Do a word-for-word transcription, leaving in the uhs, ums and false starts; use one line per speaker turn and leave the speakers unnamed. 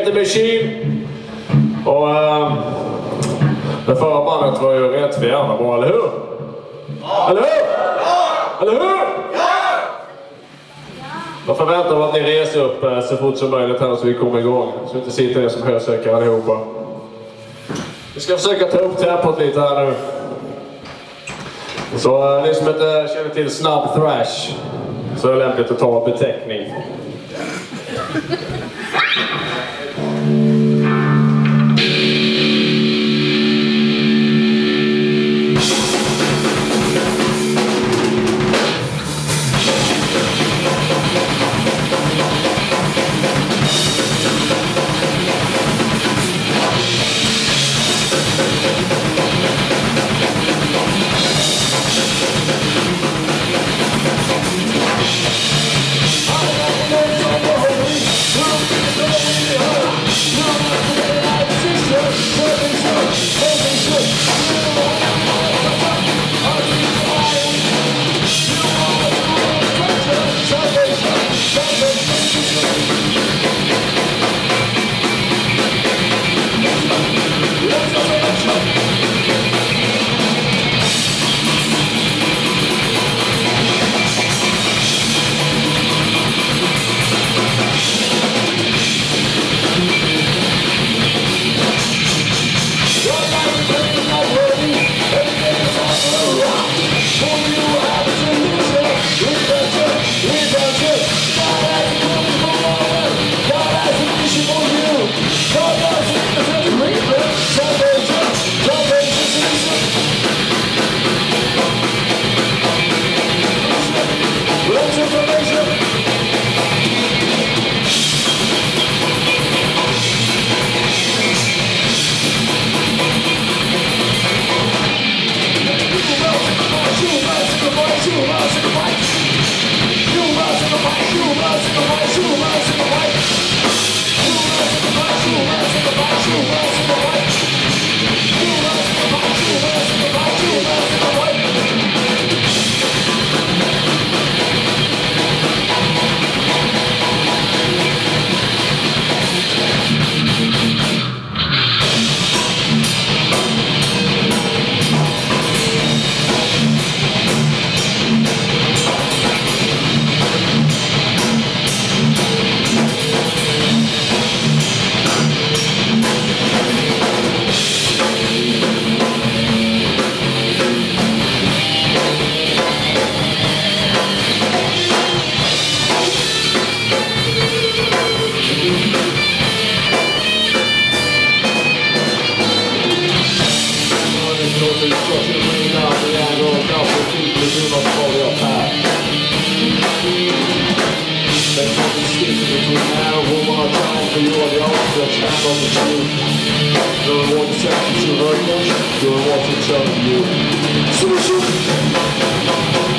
The Machine. Och um, det förra bandet var ju rätt för jävla bra, eller hur? Ja. Eller hur? Ja. Eller hur? Ja. Jag förväntar mig att ni reser upp uh, så fort som möjligt här så vi kommer igång. Så vi inte sitter ner som hörsökare allihopa. Vi ska försöka ta upp tempot lite här nu. Så uh, ni som inte känner till snabb thrash så är det lämpligt att ta beteckning.
You're watching, telling you.